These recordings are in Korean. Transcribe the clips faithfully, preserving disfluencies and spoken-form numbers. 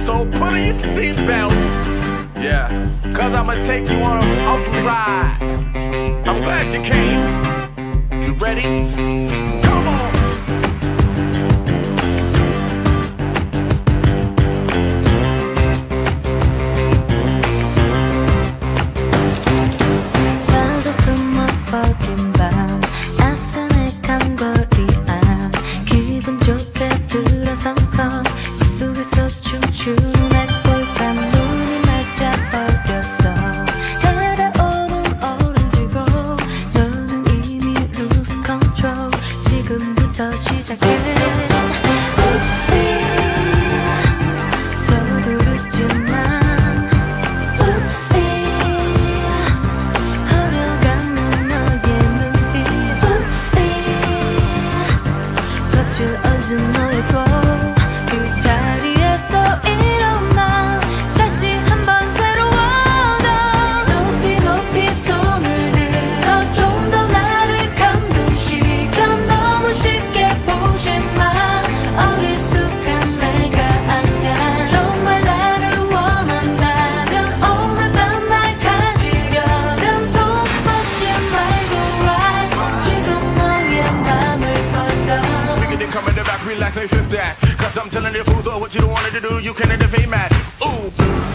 So put on your seatbelts, yeah, cause I'ma take you on a, a ride. I'm glad you came. You ready? Come on. 잘도 숨어버린 밤 아스나한 거리 안 기분 좋게 들어서서 숲속에서 춤추는 엑스보이밤 눈이 맞아버렸어 달아오는 오렌지로 저는 이미 lose control 지금부터 시작해 Oopsie 서두르지만 Oopsie 흐려가는 너의 눈빛 Oopsie 거칠 얹은 너의 flow 그 자리에서 일어나 다시 한번 새로워져 높이 높이 손을 들어 좀 더 나를 감동시켜 너무 쉽게 보지마 어리숙한 내가 아냐 정말 나를 원한다면 오늘 밤 날 가지려면 손 뻗지 말고 right 지금 너의 맘을 뻗어 Nigga, they come in the back, relax, they shift that. Cause I'm telling you, fools, what you don't want to do, you can't intervene, man. Ooh.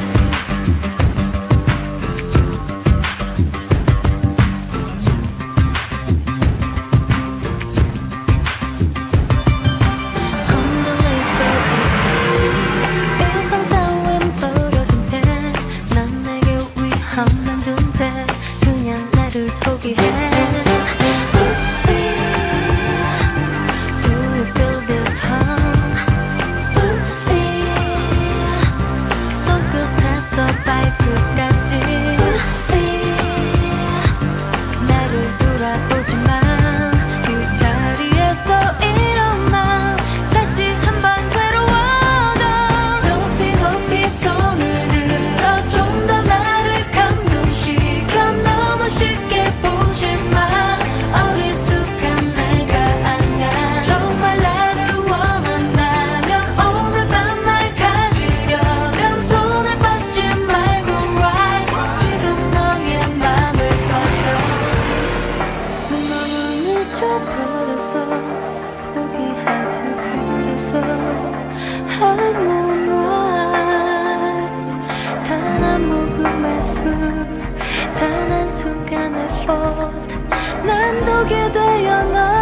세상 따윈 버려둔 채난 내게 위험한 존재 그냥 나를 포기해 Oopsie Do you feel this hum? Oopsie 손끝에서 발끝까지 Oopsie 나를 돌아보지만 그 자리에서 일어나 다시 한번 새로워져 높이 높이 손을 들어 좀 더 나를 감동시켜 너무 쉽게 보지마 어리숙한 내가 아냐 정말 나를 원한다면 오늘 밤 날 가지려면 손을 뻗지 말고 right 지금 너의 맘을 뻗어 너무 늦어버렸어 포기하지 그래서 I'm alright 단 한 모금의 술 단 한 순간의 fault 난 독이 되어 널